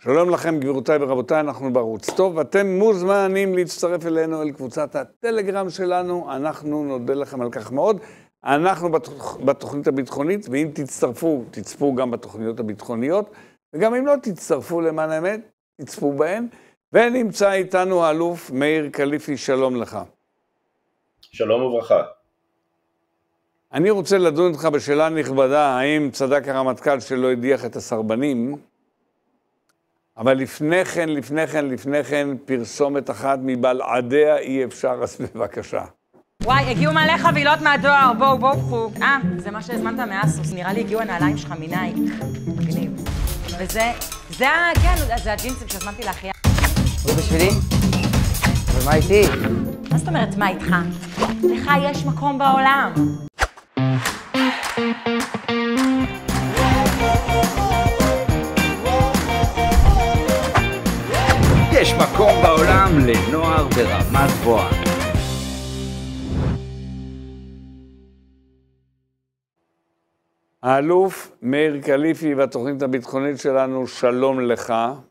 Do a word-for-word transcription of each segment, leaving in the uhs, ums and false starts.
שלום לכם גבירותיי ורבותיי, אנחנו בערוץ טוב, ואתם מוזמנים להצטרף אלינו אל קבוצת הטלגרם שלנו, אנחנו נודה לכם על כך מאוד. אנחנו בתוכ... בתוכנית הביטחונית, ואם תצטרפו, תצפו גם בתוכניות הביטחוניות, וגם אם לא תצטרפו למען האמת, תצפו בהן. ונמצא איתנו האלוף מאיר קליפי, שלום לך. שלום וברכה. אני רוצה לדון איתך בשאלה נכבדה, האם צדק הרמטכ"ל שלא הדיח את הסרבנים, אבל לפני כן, לפני כן, לפני כן, פרסומת אחת מבלעדיה אי אפשר, אז בבקשה. וואי, הגיעו מלא חבילות מהדואר, בואו, בואו, בואו. אה, זה מה שהזמנת מאסוס, נראה לי הגיעו הנעליים שלך מנייק. מגניב. וזה, זה, כן, זה הג'ינסים שהזמנתי לאחיה. זה בשבילי? אבל מה איתי? מה זאת אומרת, מה איתך? לך יש מקום בעולם. יש מקום בעולם לנוער ברמה גבוהה. האלוף מאיר קליפי והתוכנית הביטחונית שלנו, שלום לך.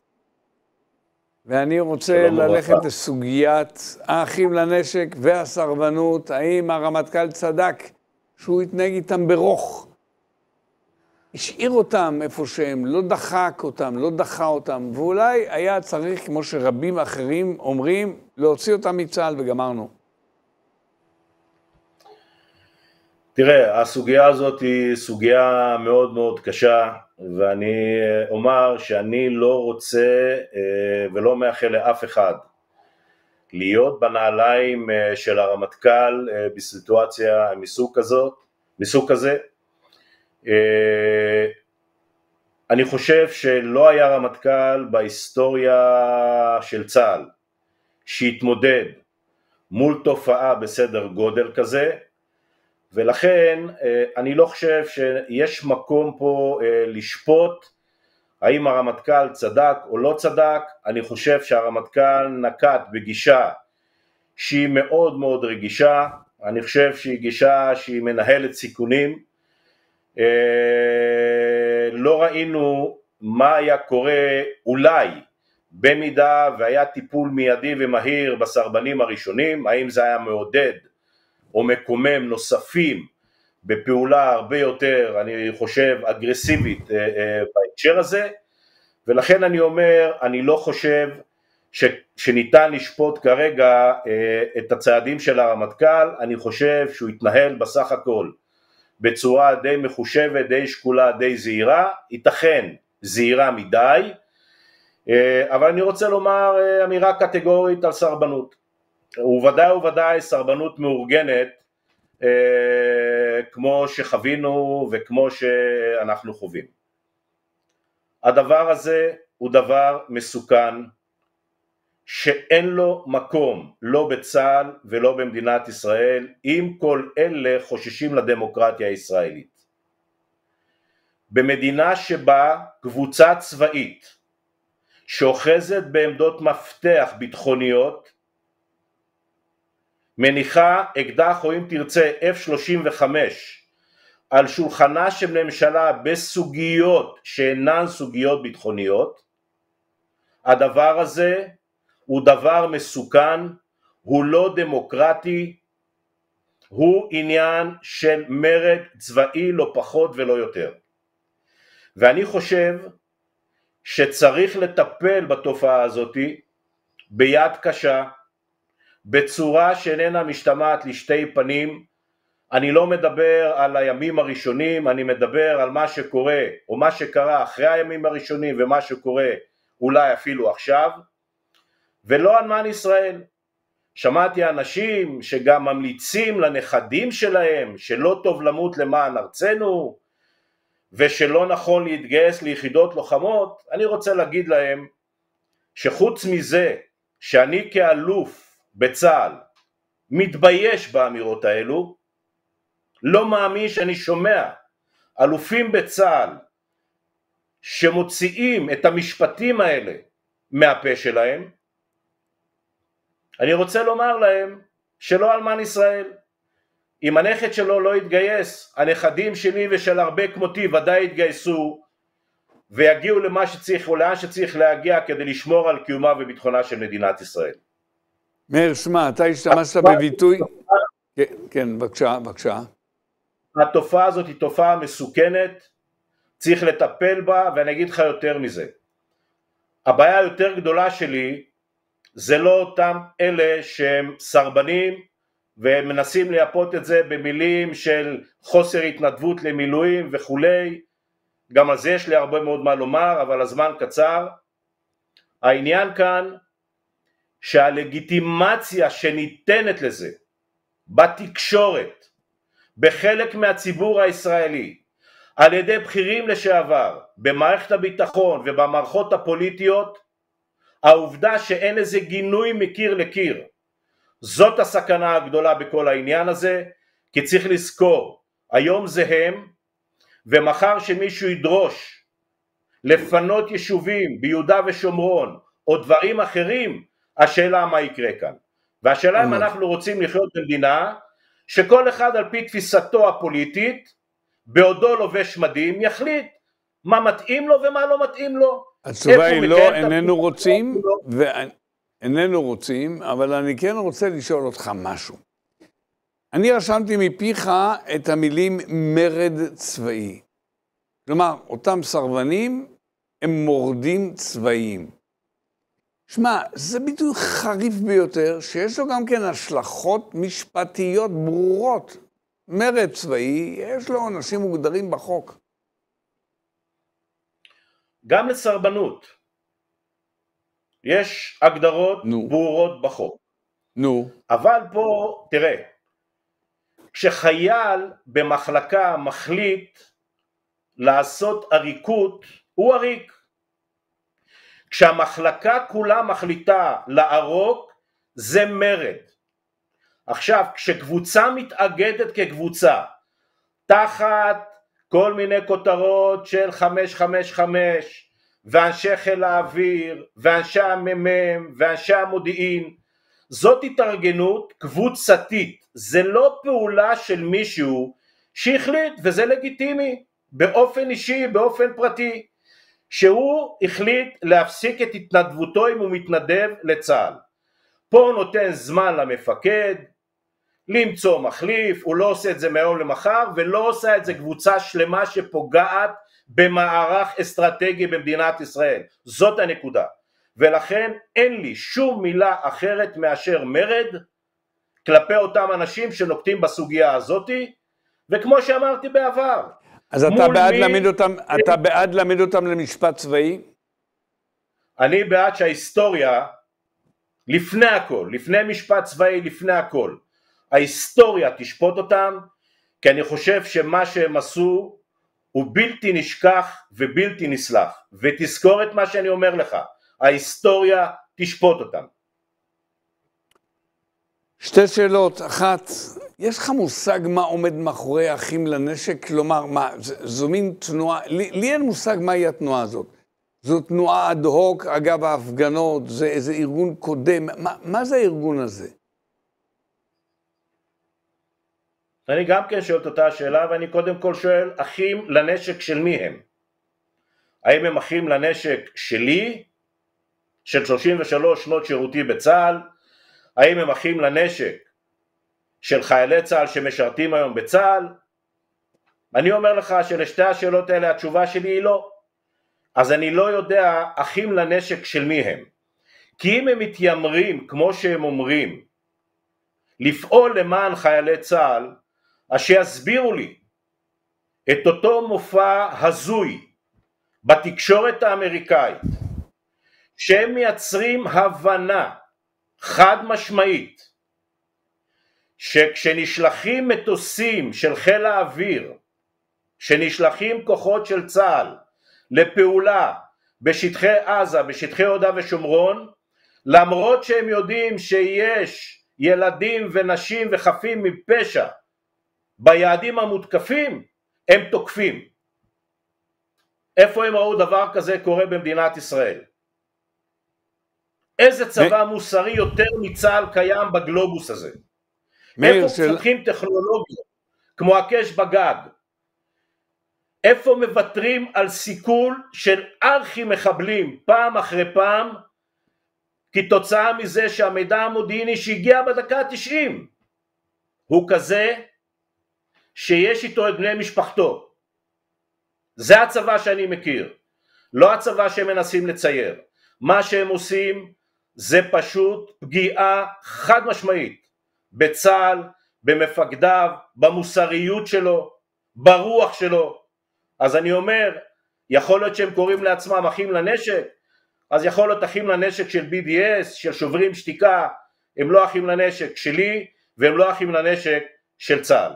ואני רוצה ללכת וברכה. לסוגיית האחים לנשק והסרבנות. האם הרמטכ"ל צדק שהוא התנהג איתם ברוך? השאיר אותם איפה שהם, לא דחק אותם, לא דחה אותם, ואולי היה צריך, כמו שרבים אחרים אומרים, להוציא אותם מצה"ל וגמרנו. תראה, הסוגיה הזאת היא סוגיה מאוד מאוד קשה, ואני אומר שאני לא רוצה ולא מאחל לאף אחד להיות בנעליים של הרמטכ"ל בסיטואציה מסוג כזאת, מסוג כזה. אני חושב שלא היה רמטכ"ל בהיסטוריה של צה"ל שהתמודד מול תופעה בסדר גודל כזה, ולכן אני לא חושב שיש מקום פה לשפוט האם הרמטכ"ל צדק או לא צדק. אני חושב שהרמטכ"ל נקט בגישה שהיא מאוד מאוד רגישה, אני חושב שהיא גישה שהיא מנהלת סיכונים. לא ראינו מה היה קורה אולי במידה והיה טיפול מיידי ומהיר בסרבנים הראשונים, האם זה היה מעודד או מקומם נוספים בפעולה הרבה יותר, אני חושב, אגרסיבית בהקשר הזה. ולכן אני אומר, אני לא חושב ש, שניתן לשפוט כרגע את הצעדים של הרמטכ"ל. אני חושב שהוא התנהל בסך הכל בצורה די מחושבת, די שקולה, די זהירה, ייתכן זהירה מדי, אבל אני רוצה לומר אמירה קטגורית על סרבנות. וודאי וודאי סרבנות מאורגנת, כמו שחווינו וכמו שאנחנו חווים. הדבר הזה הוא דבר מסוכן, שאין לו מקום, לא בצה"ל ולא במדינת ישראל, אם כל אלה חוששים לדמוקרטיה הישראלית. במדינה שבה קבוצה צבאית שאוחזת בעמדות מפתח ביטחוניות, מניחה אקדח או אם תרצה אף שלושים וחמש על שולחנה של ממשלה בסוגיות שאינן סוגיות ביטחוניות, הדבר הזה הוא דבר מסוכן, הוא לא דמוקרטי, הוא עניין של מרד צבאי לא פחות ולא יותר. ואני חושב שצריך לטפל בתופעה הזאת ביד קשה, בצורה שאיננה משתמעת לשתי פנים. אני לא מדבר על הימים הראשונים, אני מדבר על מה שקורה או מה שקרה אחרי הימים הראשונים ומה שקורה אולי אפילו עכשיו, ולא אלמן ישראל. שמעתי אנשים שגם ממליצים לנכדים שלהם שלא טוב למות למען ארצנו ושלא נכון להתגייס ליחידות לוחמות. אני רוצה להגיד להם שחוץ מזה שאני כאלוף בצה"ל מתבייש באמירות האלו, לא מאמין שאני שומע אלופים בצה"ל שמוציאים את המשפטים האלה מהפה שלהם. אני רוצה לומר להם שלא אלמן ישראל. אם הנכד שלו לא יתגייס, הנכדים שלי ושל הרבה כמותי ודאי יתגייסו, ויגיעו למה שצריך או לאן שצריך להגיע כדי לשמור על קיומה וביטחונה של מדינת ישראל. מאיר, שמע, אתה השתמשת בביטוי... כן, כן, בבקשה, בבקשה. התופעה הזאת היא תופעה מסוכנת, צריך לטפל בה, ואני אגיד לך יותר מזה. הבעיה היותר גדולה שלי, זה לא אותם אלה שהם סרבנים, ומנסים לייפות את זה במילים של חוסר התנדבות למילואים וכולי, גם על זה יש לי הרבה מאוד מה לומר, אבל הזמן קצר. העניין כאן, שהלגיטימציה שניתנת לזה, בתקשורת, בחלק מהציבור הישראלי, על ידי בכירים לשעבר, במערכת הביטחון ובמערכות הפוליטיות, העובדה שאין איזה גינוי מקיר לקיר, זאת הסכנה הגדולה בכל העניין הזה, כי צריך לזכור, היום זה הם, ומחר שמישהו ידרוש לפנות יישובים ביהודה ושומרון, או דברים אחרים, השאלה מה יקרה כאן. והשאלה אם אנחנו רוצים לחיות במדינה, שכל אחד על פי תפיסתו הפוליטית, בעודו לובש מדים, יחליט מה מתאים לו ומה לא מתאים לו. התשובה היא לא, איננו רוצים, ואיננו רוצים, אבל אני כן רוצה לשאול אותך משהו. אני רשמתי מפיך את המילים מרד צבאי. כלומר, אותם סרבנים הם מורדים צבאיים. שמע, זה ביטוי חריף ביותר, שיש לו גם כן השלכות משפטיות ברורות. מרד צבאי, יש לו אנשים מוגדרים בחוק. גם לסרבנות יש הגדרות נו. ברורות בחוק. נו. אבל פה, תראה, כשחייל במחלקה מחליט לעשות עריקות, הוא עריק. כשהמחלקה כולה מחליטה לערוק, זה מרד. עכשיו, כשקבוצה מתאגדת כקבוצה, תחת כל מיני כותרות של חמש חמש חמש, ואנשי חיל האוויר, ואנשי הממ"מ, ואנשי המודיעין, זאת התארגנות קבוצתית, זה לא פעולה של מישהו שהחליט, וזה לגיטימי, באופן אישי, באופן פרטי, שהוא החליט להפסיק את התנדבותו אם הוא מתנדב לצה"ל. פה הוא נותן זמן למפקד, למצוא מחליף, הוא לא עושה את זה מהיום למחר, ולא עושה את זה קבוצה שלמה שפוגעת במערך אסטרטגי במדינת ישראל. זאת הנקודה. ולכן אין לי שום מילה אחרת מאשר מרד, כלפי אותם אנשים שנוקטים בסוגיה הזאת, וכמו שאמרתי בעבר. אז אתה בעד מי... להעמיד אותם, אתה בעד להעמיד אותם למשפט צבאי? אני בעד שההיסטוריה, לפני הכל, לפני משפט צבאי, לפני הכל, ההיסטוריה תשפוט אותם, כי אני חושב שמה שהם עשו הוא בלתי נשכח ובלתי נסלח. ותזכור את מה שאני אומר לך, ההיסטוריה תשפוט אותם. שתי שאלות, אחת, יש לך מושג מה עומד מאחורי אחים לנשק? כלומר, מה, זו מין תנועה, לי, לי אין מושג מהי התנועה הזאת. זו תנועה אד הוק, אגב ההפגנות, זה איזה ארגון קודם, מה, מה זה הארגון הזה? אני גם כן שואל את אותה השאלה, ואני קודם כל שואל, אחים לנשק של מי הם? האם הם אחים לנשק שלי, של שלושים ושלוש שנות שירותי בצה"ל? האם הם אחים לנשק של חיילי צה"ל שמשרתים היום בצה"ל? אני אומר לך שלשתי השאלות האלה התשובה שלי היא לא. אז אני לא יודע אחים לנשק של מי הם. כי אם הם מתיימרים, כמו שהם אומרים, לפעול למען חיילי צה"ל, אז שיסבירו לי את אותו מופע הזוי בתקשורת האמריקאית, שהם מייצרים הבנה חד משמעית, שכשנשלחים מטוסים של חיל האוויר, שנשלחים כוחות של צה"ל לפעולה בשטחי עזה, בשטחי יהודה ושומרון, למרות שהם יודעים שיש ילדים ונשים וחפים מפשע ביעדים המותקפים, הם תוקפים. איפה הם ראו דבר כזה קורה במדינת ישראל? איזה צבא מוסרי יותר מצה"ל קיים בגלובוס הזה? איפה מפתחים טכנולוגיות כמו הקש בגג? איפה מוותרים על סיכול של ארכי מחבלים פעם אחרי פעם, כתוצאה מזה שהמידע המודיעיני שהגיע בדקה ה-תשעים הוא כזה שיש איתו את בני משפחתו. זה הצבא שאני מכיר, לא הצבא שהם מנסים לצייר. מה שהם עושים זה פשוט פגיעה חד משמעית בצה"ל, במפקדיו, במוסריות שלו, ברוח שלו. אז אני אומר, יכול להיות שהם קוראים לעצמם אחים לנשק, אז יכול להיות אחים לנשק של בי די אס, של שוברים שתיקה, הם לא אחים לנשק שלי, והם לא אחים לנשק של צה"ל.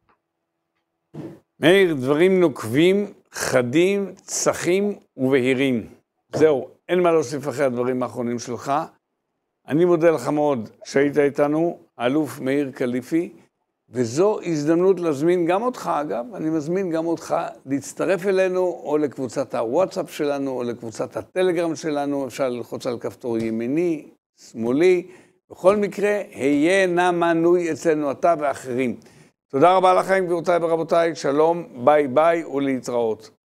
מאיר, דברים נוקבים, חדים, צחים ובהירים. זהו, אין מה להוסיף אחרי הדברים האחרונים שלך. אני מודה לך מאוד שהיית איתנו, האלוף מאיר קליפי, וזו הזדמנות להזמין גם אותך, אגב, אני מזמין גם אותך להצטרף אלינו, או לקבוצת הוואטסאפ שלנו, או לקבוצת הטלגרם שלנו, אפשר ללחוץ על כפתור ימיני, שמאלי, בכל מקרה, היה נא מנוי אצלנו אתה ואחרים. תודה רבה לכם, גבירותיי ורבותיי, שלום, ביי ביי ולהתראות.